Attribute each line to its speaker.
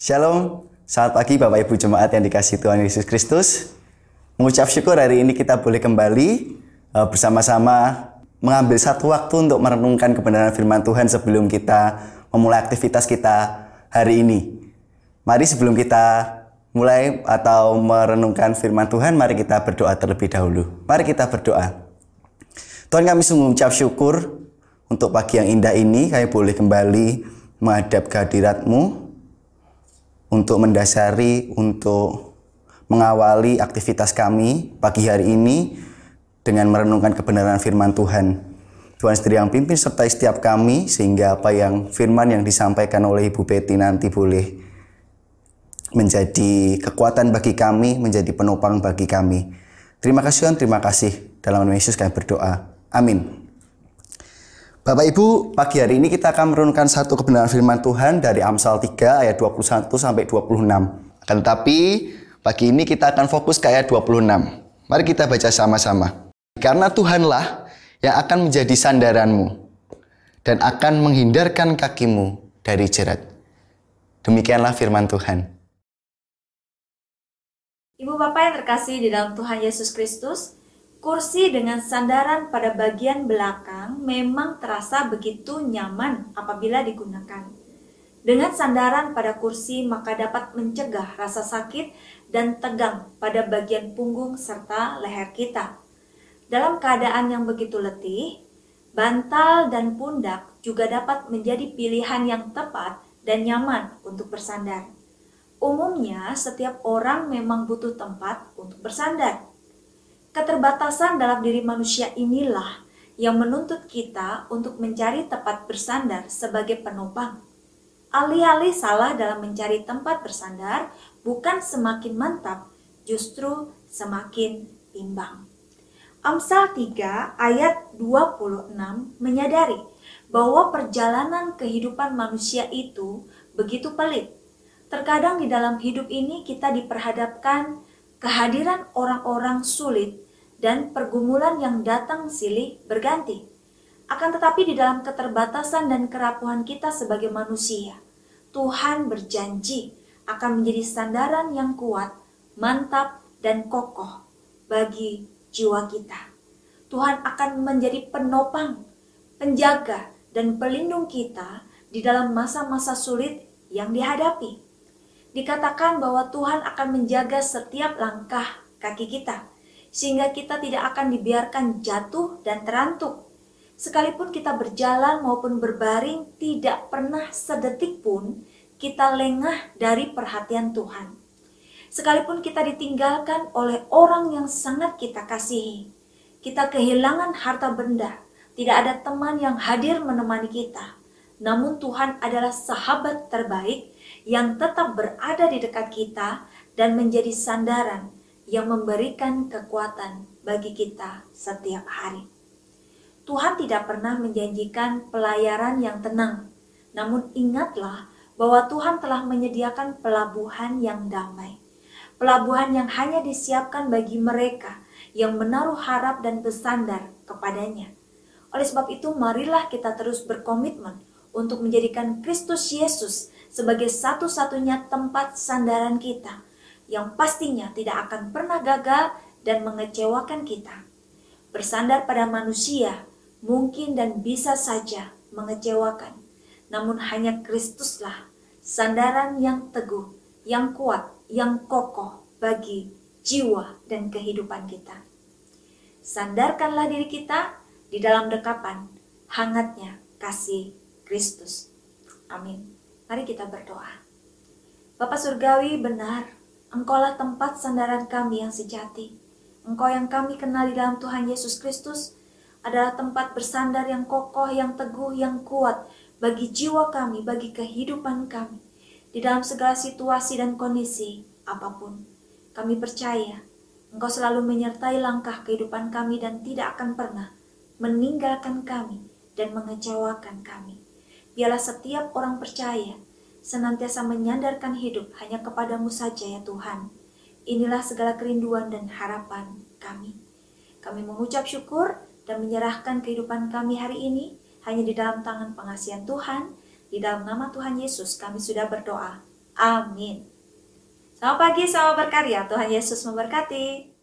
Speaker 1: Shalom, selamat pagi Bapak Ibu Jemaat yang dikasihi Tuhan Yesus Kristus. Mengucap syukur hari ini kita boleh kembali bersama-sama mengambil satu waktu untuk merenungkan kebenaran firman Tuhan sebelum kita memulai aktivitas kita hari ini. Mari sebelum kita mulai atau merenungkan firman Tuhan, mari kita berdoa terlebih dahulu. Mari kita berdoa. Tuhan, kami sungguh mengucap syukur untuk pagi yang indah ini, kami boleh kembali menghadap kehadirat-Mu untuk mendasari, untuk mengawali aktivitas kami pagi hari ini dengan merenungkan kebenaran firman Tuhan. Tuhan sendiri yang pimpin sertai setiap kami, sehingga apa yang firman yang disampaikan oleh Ibu Betty nanti boleh menjadi kekuatan bagi kami, menjadi penopang bagi kami. Terima kasih Tuhan, terima kasih. Dalam nama Yesus kami berdoa. Amin. Bapak Ibu, pagi hari ini kita akan merenungkan satu kebenaran firman Tuhan dari Amsal 3 ayat 21 sampai 26. Akan tetapi pagi ini kita akan fokus ke ayat 26. Mari kita baca sama-sama. Karena Tuhanlah yang akan menjadi sandaranmu dan akan menghindarkan kakimu dari jerat. Demikianlah firman Tuhan.
Speaker 2: Ibu Bapak yang terkasih di dalam Tuhan Yesus Kristus, kursi dengan sandaran pada bagian belakang memang terasa begitu nyaman apabila digunakan. Dengan sandaran pada kursi maka dapat mencegah rasa sakit dan tegang pada bagian punggung serta leher kita. Dalam keadaan yang begitu letih, bantal dan pundak juga dapat menjadi pilihan yang tepat dan nyaman untuk bersandar. Umumnya, setiap orang memang butuh tempat untuk bersandar. Keterbatasan dalam diri manusia inilah yang menuntut kita untuk mencari tempat bersandar sebagai penopang. Alih-alih salah dalam mencari tempat bersandar, bukan semakin mantap, justru semakin bimbang. Amsal 3 ayat 26 menyadari bahwa perjalanan kehidupan manusia itu begitu pelik. Terkadang di dalam hidup ini kita diperhadapkan kehadiran orang-orang sulit dan pergumulan yang datang silih berganti. Akan tetapi di dalam keterbatasan dan kerapuhan kita sebagai manusia, Tuhan berjanji akan menjadi sandaran yang kuat, mantap, dan kokoh bagi jiwa kita. Tuhan akan menjadi penopang, penjaga, dan pelindung kita di dalam masa-masa sulit yang dihadapi. Dikatakan bahwa Tuhan akan menjaga setiap langkah kaki kita, sehingga kita tidak akan dibiarkan jatuh dan terantuk. Sekalipun kita berjalan maupun berbaring, tidak pernah sedetik pun kita lengah dari perhatian Tuhan. Sekalipun kita ditinggalkan oleh orang yang sangat kita kasihi, kita kehilangan harta benda, tidak ada teman yang hadir menemani kita. Namun Tuhan adalah sahabat terbaik yang tetap berada di dekat kita dan menjadi sandaran yang memberikan kekuatan bagi kita setiap hari. Tuhan tidak pernah menjanjikan pelayaran yang tenang, namun ingatlah bahwa Tuhan telah menyediakan pelabuhan yang damai. Pelabuhan yang hanya disiapkan bagi mereka yang menaruh harap dan bersandar kepadanya. Oleh sebab itu, marilah kita terus berkomitmen untuk menjadikan Kristus Yesus sebagai satu-satunya tempat sandaran kita, yang pastinya tidak akan pernah gagal dan mengecewakan kita. Bersandar pada manusia mungkin dan bisa saja mengecewakan, namun hanya Kristuslah sandaran yang teguh, yang kuat, yang kokoh bagi jiwa dan kehidupan kita. Sandarkanlah diri kita di dalam dekapan hangatnya kasih Kristus. Amin. Mari kita berdoa. Bapa Surgawi, benar, Engkaulah tempat sandaran kami yang sejati. Engkau yang kami kenal di dalam Tuhan Yesus Kristus adalah tempat bersandar yang kokoh, yang teguh, yang kuat bagi jiwa kami, bagi kehidupan kami. Di dalam segala situasi dan kondisi apapun, kami percaya Engkau selalu menyertai langkah kehidupan kami dan tidak akan pernah meninggalkan kami dan mengecewakan kami. Biarlah setiap orang percaya senantiasa menyandarkan hidup hanya kepadamu saja ya Tuhan. Inilah segala kerinduan dan harapan kami. Kami mengucap syukur dan menyerahkan kehidupan kami hari ini hanya di dalam tangan pengasihan Tuhan. Di dalam nama Tuhan Yesus kami sudah berdoa. Amin. Selamat pagi, selamat berkarya. Tuhan Yesus memberkati.